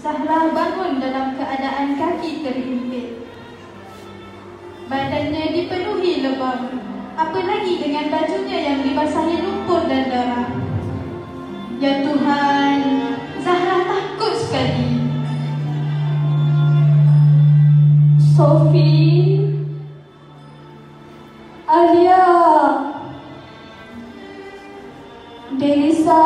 Zahra bangun dalam keadaan kaki terimpit. Badannya dipenuhi lebam, apalagi dengan bajunya yang dibasahi lumpur dan darah. Ya Tuhan, Zahra takut sekali. Sofi, Alia, Delisa,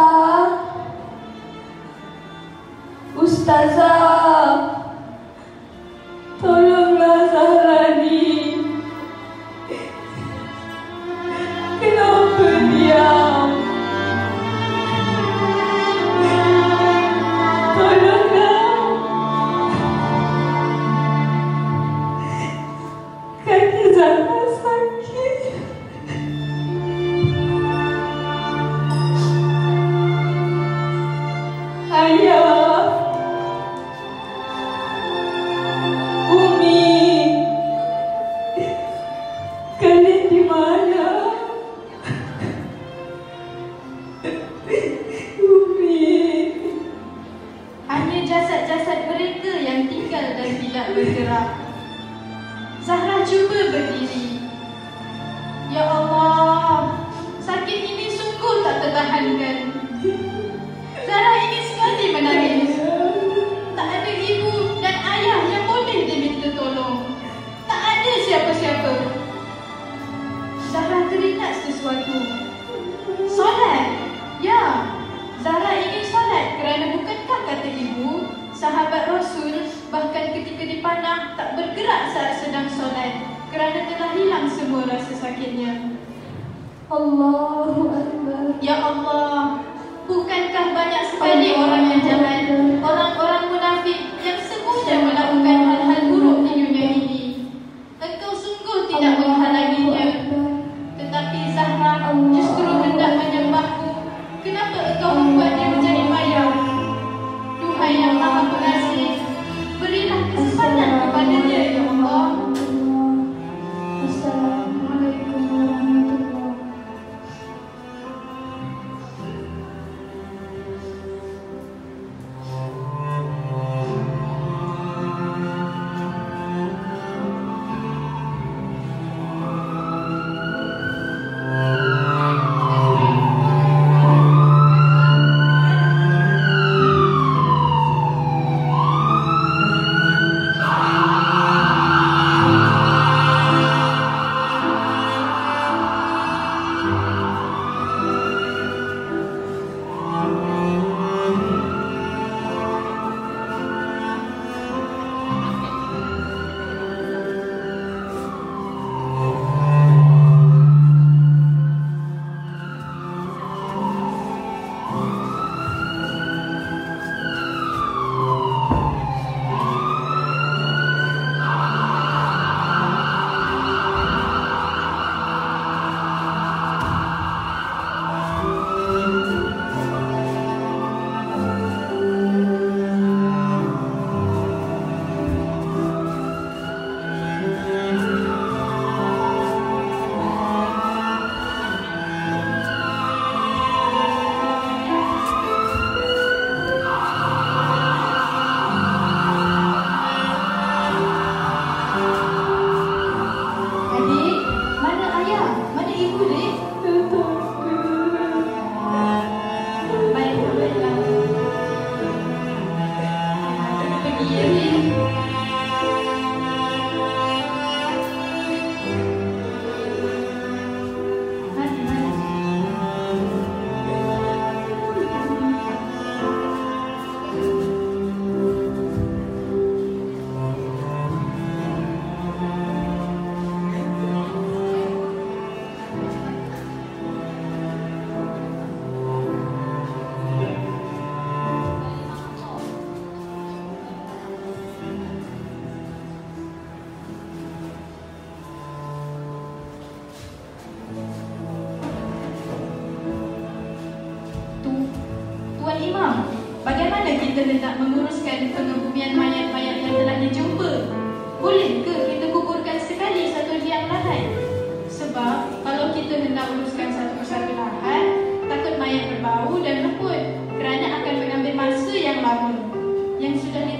Ustazah, tolonglah Zahra ni. Kenapa diam? Tolonglah. Kaki Zahra sakit. Ayah, Umi, kalian di mana? Umi. Hanya jasad-jasad mereka yang tinggal dan tidak bergerak. Zahra cuba berdiri. Ya Allah, sakit ini sungguh tak tertahankan. Zahra ingin sekali menangis. Tak ada ibu dan ayah yang boleh diminta tolong. Tak ada siapa-siapa. Zahra teringat sesuatu. Solat. Ya, Zahra ingin solat kerana bukankah kata ibu, sahabat Rasul bahkan ketika dipanah tak bergerak saat sedang solat kerana telah hilang semua rasa sakitnya. Allahu Akbar. Ya Allah, bukankah banyak sekali orang yang jahat, orang-orang munafik yang semuanya melakukan hal-hal buruk di dunia ini. Engkau sungguh tidak menghalanginya, tetapi Zahra justru hendak menyembahmu. Kenapa engkau membuatnya menjadi mayat? Tuhan yang Maha Pengasih, berilah kesempatan kepadanya, ya Allah. Assalamualaikum warahmatullahi. Bagaimana kita hendak menguruskan pengebumian mayat-mayat yang telah dijumpa? Boleh ke kita kuburkan sekali satu liang lahat? Sebab kalau kita hendak uruskan satu persatu lahat, takut mayat berbau dan lembut kerana akan mengambil masa yang lama. Yang sudah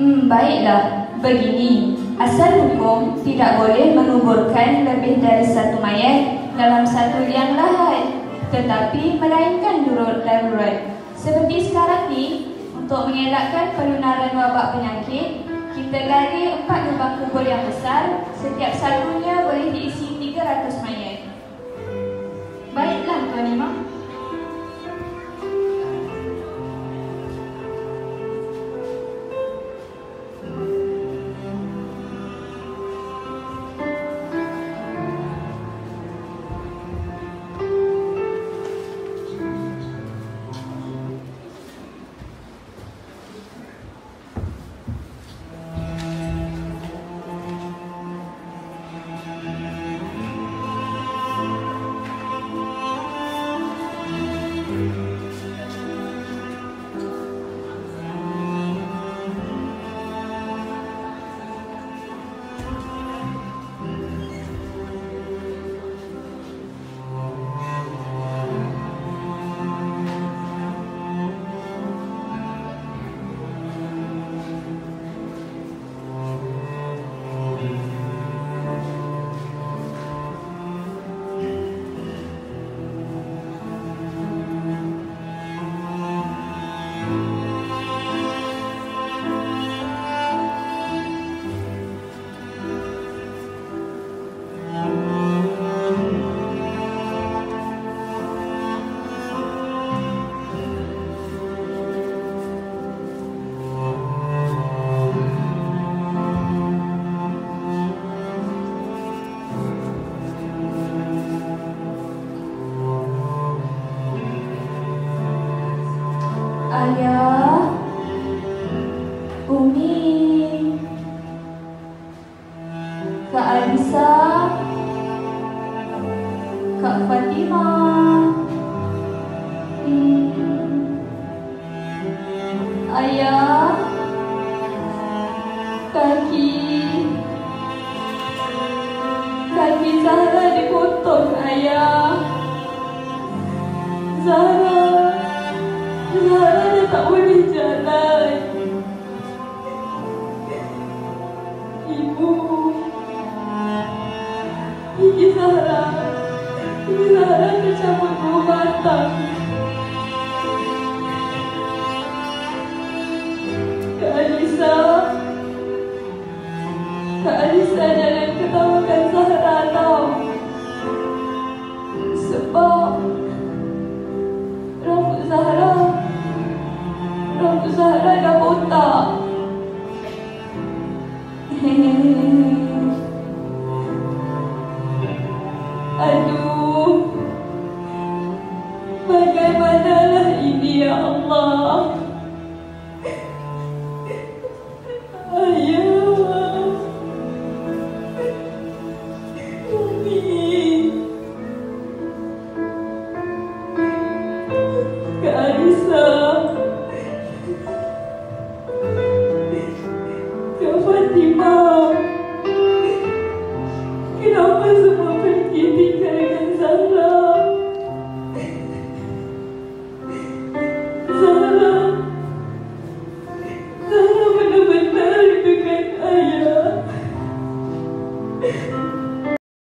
Baiklah, begini. Asal hukum tidak boleh menguburkan lebih dari satu mayat dalam satu liang lahat, tetapi melainkan darurat. Seperti sekarang ni, untuk mengelakkan penularan wabak penyakit, kita gali 4 lubang kubur yang besar. Setiap satunya boleh diisi 300 mayat. Baiklah Tuan Imam. Ayah, Umi, Kak Alisa, Kak Fatimah, Ayah, kaki Zahra dipotong, Ayah. Zahra dah tak boleh jalan. Ibu, Gigi Zahra tercabut 2 batang. Kak Alisa jangan ketawakan Zahra tau. Sebab rambut Zahra dah botak. Aduh, bagaimanalah ini ya Allah.